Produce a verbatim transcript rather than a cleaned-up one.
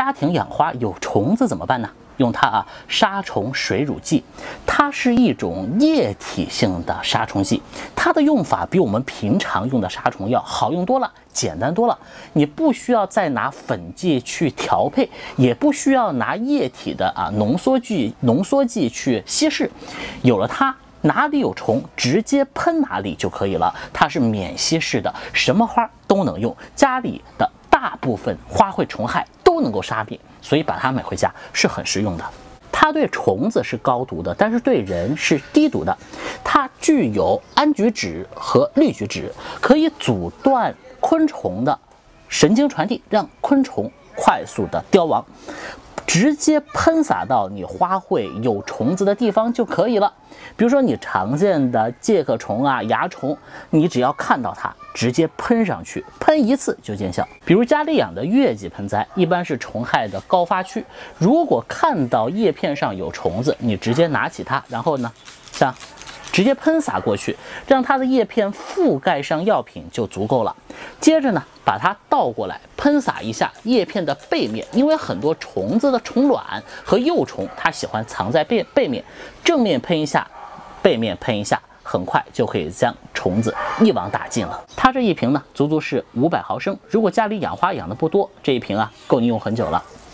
家庭养花有虫子怎么办呢？用它啊，杀虫水乳剂，它是一种液体性的杀虫剂，它的用法比我们平常用的杀虫药好用多了，简单多了。你不需要再拿粉剂去调配，也不需要拿液体的啊浓缩剂浓缩剂去稀释，有了它，哪里有虫直接喷哪里就可以了。它是免稀释的，什么花都能用，家里的大部分花卉虫害都能够杀灭，所以把它买回家是很实用的。它对虫子是高毒的，但是对人是低毒的。它具有氨菊酯和氯菊酯，可以阻断昆虫的神经传递，让昆虫快速的凋亡。直接喷洒到你花卉有虫子的地方就可以了。比如说你常见的介壳虫啊、蚜虫，你只要看到它，直接喷上去，喷一次就见效。比如家里养的月季盆栽，一般是虫害的高发区，如果看到叶片上有虫子，你直接拿起它，然后呢，像直接喷洒过去，让它的叶片覆盖上药品就足够了。接着呢，把它倒过来喷洒一下叶片的背面，因为很多虫子的虫卵和幼虫它喜欢藏在背背面，正面喷一下，背面喷一下，很快就可以将虫子一网打尽了。它这一瓶呢，足足是五百毫升，如果家里养花养的不多，这一瓶啊够你用很久了。